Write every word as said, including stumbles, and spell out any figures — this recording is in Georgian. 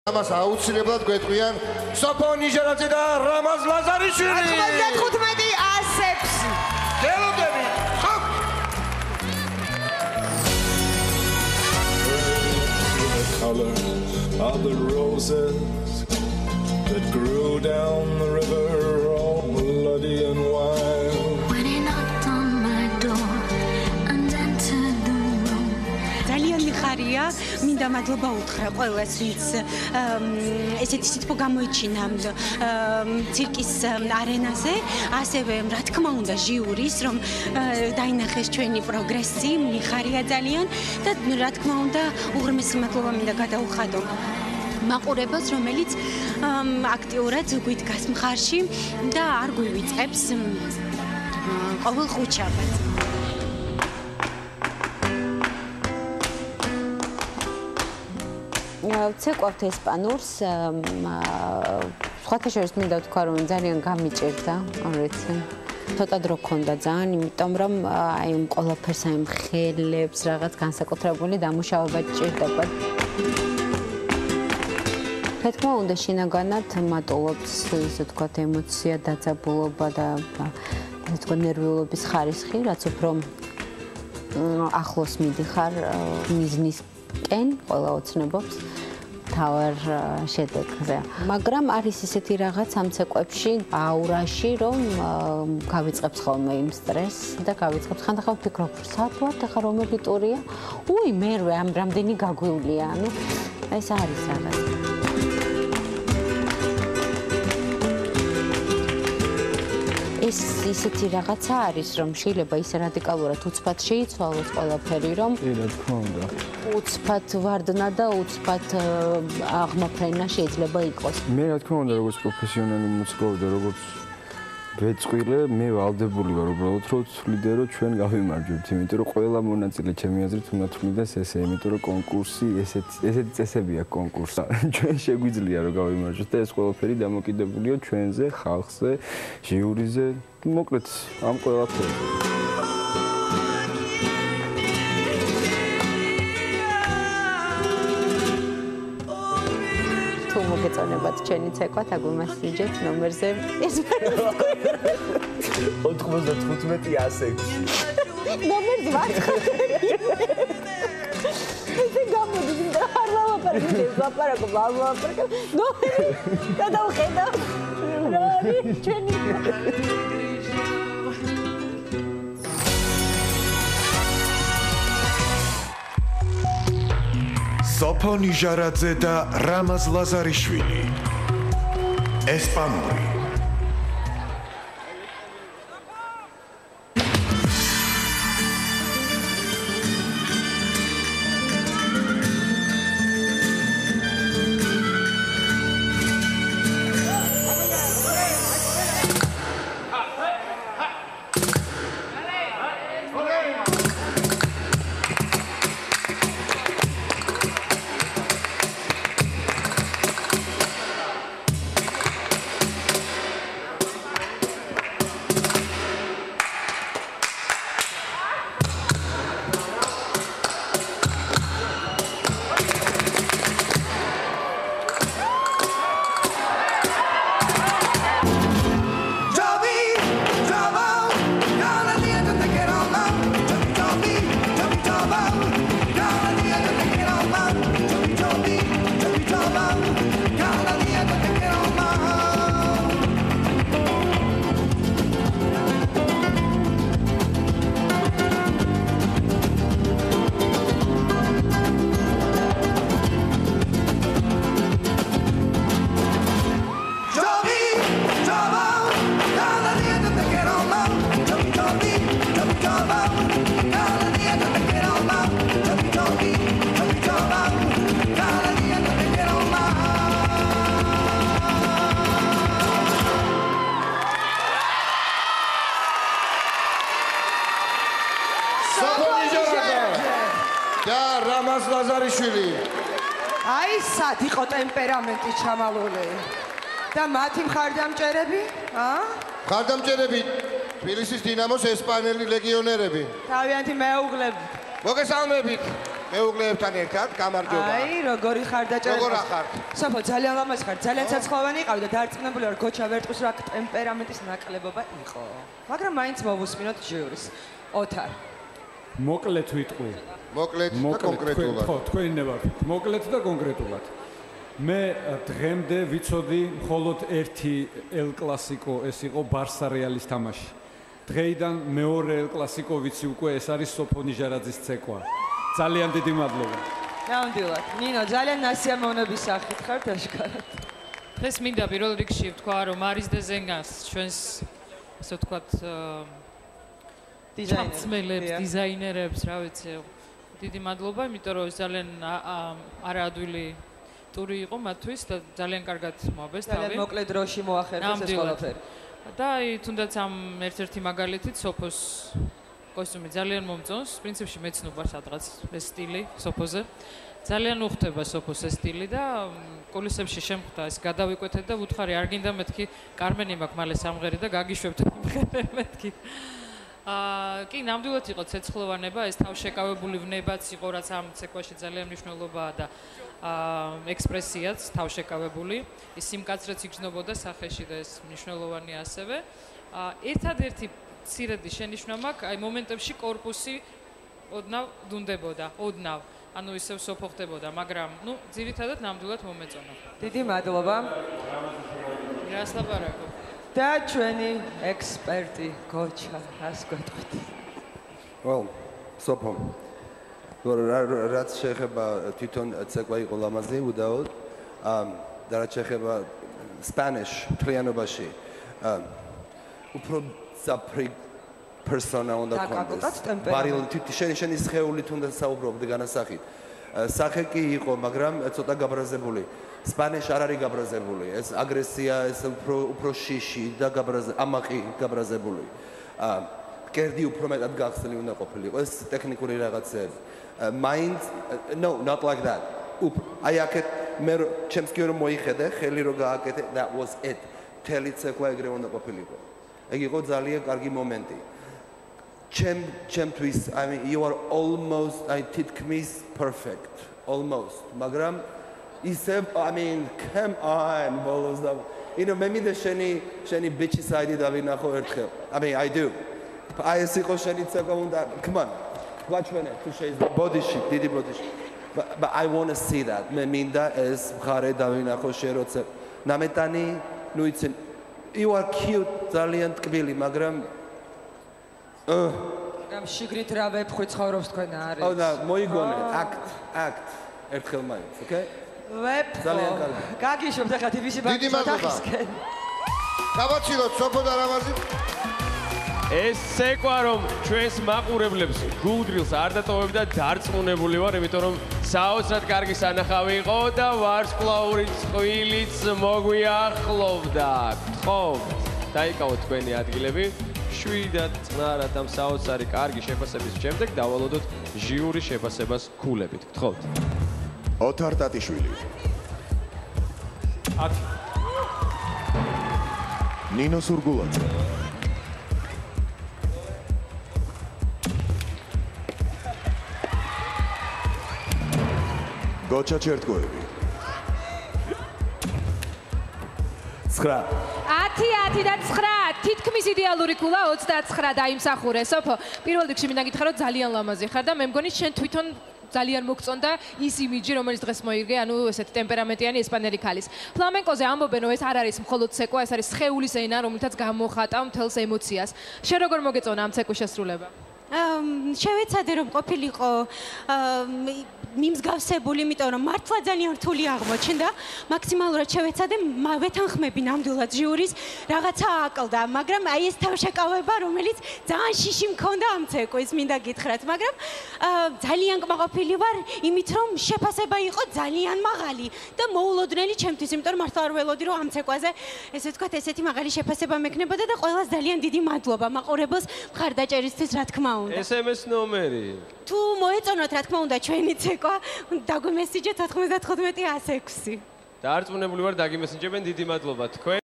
ამას აუცილებლად გვეტყვიან სოფო ნიჟარაძე და რამაზ ლაზარიშვილი. ათმოცდათხუთმეტი ასექვსი. გელოდები. Color of the roses that grew down the river, all bloody and wild. When he knocked on my door and entered the room. ძალიან მიხარია, მინდა მადლობა უთხრა ყველას, ვინც ესეთი სიტყვა გამოიჩინა ცირკის არენაზე, ასევე რა თქმა უნდა ჟიურის, რომ დაინახეს ჩვენი პროგრესი, მიხარია ძალიან და რა თქმა უნდა უღრმესი მადლობა მინდა გადაუხადო მაყურებელს, რომელიც აქტიურად გვიდგას მხარში და არ გვივიწყებს ყოველ ხუთშაბათს. ვცეკვავთ ესპანურს, სხვათა შორის მინდა ვთქვა, რომ ძალიან გამიჭირდა, რიცი. ცოტა დრო ქონდა ძალიან, იმიტომ რომ აი ამ ყველაფერს, აი ხელებს, რაღაც განსაკუთრებული დამუშავება ჭირდება. რა თქმა უნდა, შინაგანად მატულობს, ისე ვთქვათ, ემოცია, დაძაბულობა და ასე ვთქვათ, ნერვიულობის ხარისხი, რაც უფრო ახლოს მიდიხარ მიზნისკენ, ყველა ოცნებობს. თავარ შედეგზე. მაგრამ არის ისეთი რაღაც ამ ცეკვებში, აურაში, რომ გავიწყებს ხოლმე იმ სტრესს და გავიწყებს ხანდახან ვფიქრობ, სად ვართ, ახლა რომელი ტურია? უი, მერვე ამ რამდენი გაგვივლია, ანუ ეს არის რაღაც. ეს ისეთი რაღაცა არის, რომ შეიძლება ისე რადიკალურად უცბად შეიცვალოს ყველაფერი, რომ კი, რა თქმა უნდა. უცბად ვარდნა და უცბად აღმაფრენა შეიძლება იყოს. მე რა თქმა უნდა, როგორც პროფესიონალი მუსიკოსი და როგორც ვეწყვილე, მე ვალდებული ვარ უბრალოდ, რომ ვცვლიდე, რომ ჩვენ გავიმარჯვებთ, იმიტომ რომ ყველა მონაწილე ჩემი აზრით უნდა თვლიდეს ესე, იმიტომ რომ კონკურსი ესეთი ესეთი წესებია კონკურსს. ჩვენ შეგვიძლია რომ გავიმარჯვოთ და ეს ყველაფერი დამოკიდებულია ჩვენზე, ხალხზე, ჟიურიზე, მოკლედ ამ ყველაფერზე. მოგეწონებათ ჩვენი ცეკვა, აგვიმასიჯეთ ნომერზე ესპანურს. ათმოცდათხუთმეტი ასექვსი. ნომერს ვაცხობ. ესე გამოდის და არ ლაპარაკობ, ლაპარაკობ, ლაპარაკობ. ნომერი გადავხედავ. რა არის ჩვენი სოფო ნიჟარაძე და რამაზ ლაზარიშვილი. ესპანური. რამაზ ლაზარიშვილი. აი, სად იყო ტემპერამენტი ჩამალული? და მათი მხარდამჭერები? აა? მხარდამჭერები თბილისის დინამოს ესპანელი ლეგიონერები. თავიანთი მეუღლები. მოგესალმებით. მეუღლეებთან ერთად გამარჯობა. აი, როგორი ხარ დაჭერებული. როგორ ახარ? სოფო, ძალიან ლამაზ ხარ, ძალიან ცოცხლოვანი იყავი და დარწმუნებული ვარ, გოჩა ვერტყვის რა ტემპერამენტის ნაკლებობა იყო. მაგრამ მაინც მოვუსმინოთ ჟიურის. ოთარ. მოკლედ ვიტყვი. მოკლედ და კონკრეტულად. ხო, თქვენი ნებართვით. მოკლედ და კონკრეტულად. მე დღემდე ვიცოდი მხოლოდ ერთი ელ კლასიკო, ეს იყო ბარსა რეალის თამაში. დღეიდან მეორე ელ კლასიკო ვიცი უკვე, ეს არის სოფო ნიჟარაძის ცეკვა. ძალიან დიდი მადლობა. ნამდვილად. ნინო, ძალიან ნასიამოვნების სახით ხარ დაშკარად. დღეს მინდა პირველ რიგში ვთქვა, რომ არის და ზენგას ჩვენს ასე ვთქვათ დიზაინერებს, დიზაინერებს, რა ვიცი, დიდი მადლობა, იმიტომ რომ ძალიან არაადვილი ტური იყო მათთვის და ძალიან კარგად მოაბეს თავი. ძალიან მოკლე დროში მოახერხეს ეს ყველაფერი. და აი თუნდაც ამ ერთ-ერთი მაგალითით სოფოს კოსტუმი ძალიან მომწონს. პრინციპში მეც ნუ ვარ სადღაც ეს სტილი სოფოზე. ძალიან უხდება სოფოს ეს სტილი და კულისებში შემხვდა ეს გადავიკვეთეთ და ვუთხარი არ გინდა მეთქი კარმენი მაქვს მალე სამღერი და გაგიშვებთ მეთქი. აა კი ნამდვილად იყო ცეცხლოვანება, ეს თავშეკავებული ვნებაც იყო, რაც ამ ცეკვაში ძალიან მნიშვნელობაა და აა ექსპრესიაც თავშეკავებული. ის სიმკაცრეც იგრძნობოდა სახეში და ეს მნიშვნელოვანია ასევე. აა ერთადერთი ცირედი შენიშვნა მაქვს, აი მომენტებში კორპუსი ოდნავ დუნდებოდა, ოდნავ. ანუ ისევ სოფო ხდებოდა, მაგრამ ნუ ძირითადად ნამდვილად მომეწონა. დიდი მადლობა. რას ლაპარაკობ? და ჩვენი ექსპერტი გოჩა, რას გვეტყვით? Well, სოფო. რაც შეეხება თვითონ ცეკვა იყო ლამაზი, უდაოდ. ამ და რაც შეეხება Spanish მთლიანობაში. ამ უფრო საფრი persona უნდა გქონდეს. ბარილ შენი შენი სხეული თუნდაც საუბრობდი განასახით. სახე კი იყო, მაგრამ ცოტა გაბრაზებული. Spanish არ არის გაბრაზებული. ეს აგრესია, ეს უფრო უფრო შიში და გაბრაზ ამაყი გაბრაზებული. აა კერდი უფრო მეტად გახსნილი უნდა ყოფილიყო. ეს ტექნიკური რაღაცები. Mind no, not like that. უპ აი აქეთ მე ჩემს კი რომ მოიხედე, ხელი რო გააკეთე, that was it. თელი ცეკვა ეგრე უნდა ყოფილიყო. ეგ იყო ძალიან კარგი მომენტი. Chem chemtvis I mean you are almost I titkmis perfect almost მაგრამ ისე I mean come on bolos da you know მე მინდა შენი შენი bitchy side დავინახო ერთხელ I mean I do აი ეს იყო შენი ცეკვა უნდა come on გვაჩვენე თუ შეიძლება ბოდიში დიდი ბოდიში but, but I want to see that მე მინდა ეს მხარე დავინახო შენ როცა ნამეტანი ნუ იცი you are cute ძალიან ტკბილი მაგრამ ამ შიგრით რა ვეფხვი ცხოვრობს თქვენ არის. აუ და მოიგონე act act ერთხელ მაინც, okay? ვეფხო. ძალიან კარგი. გაგიშვებთ ახლა ტივში დიდი მადლობა. გავაცილოთ სოფო და რამაზი. ეს ცეკვა რომ ჩვენს მაყურებლებს გულგრილს არ დატოვებდა დარწმუნებული ვარ, იმიტომ რომ საოცრად კარგი სანახავი იყო და ვარსკვლავური წყვილიც მოგვიახლოვდა. გთხოვთ, დაიკავოთ თქვენი ადგილები. შვიდად წნარად ამ საოცარი კარგი შეფასების შემდეგ დავალოდოთ ჟიურის შეფასებას ქულებით. გთხოვთ. ოთარ ტატიშვილი. ათი. ნინო სურგულაძე. გოჩა ჩერტკოევი. ცხრა. ათი, ათი და ცხრა. თითქმის იდეალური ქულა ოცდაცხრა დაიმსახურე. სოფო, პირველ რიგში მინდა გითხრა, რომ ძალიან ლამაზი ხარ და მე მგონი შენ თვითონ ძალიან მოგწონდა ის იმიჯი, რომელიც დღეს მოიგე, ანუ ესეთი ტემპერამენტიანი ესპანელი ქალის. ფლამენკოზე ამბობენ, რომ ეს არ არის მხოლოდ ცეკვა, ეს არის სხეულის ენა, რომლითაც გამოხატავ მთელს ემოციას. შენ როგორ მოგეწონა ამ ცეკვის შესრულება? შევეცადე რომ ყოფილიყო მიმსგავსებული, იმიტომ რომ მართლა ძალიან რთული აღმოჩნდა. მაქსიმალურად შევეცადე ვეთანხმები ნამდვილად ჟიურის რაღაცა აკლდა, მაგრამ აი ეს თავშეკავება, რომელიც ძალიან შიში მქონდა ამ ცეკვის, მინდა გითხრათ, მაგრამ ძალიან კმაყოფილი ვარ იმით, რომ შეფასება იყო ძალიან მაღალი და მოულოდნელი ჩემთვის, იმიტომ რომ მართლა არ ველოდი, რომ ამ ცეკვაზე ესე ვთქვათ, ესეთი მაღალი შეფასება მექნებოდა და ყველას ძალიან დიდი მადლობა მაყურებელს მხარდაჭერისთვის, რა თქმა უნდა. ეს ემ ეს ნომერი. თუ მოეწონოთ, რა თქმა უნდა, ჩვენი ცეკვა, დაგვიმესიჯეთ ოთხმოცდათხუთმეტი ასი ექვსი. დარწმუნებული ვარ, დაგიმესიჯებენ, დიდი მადლობა თქვენ.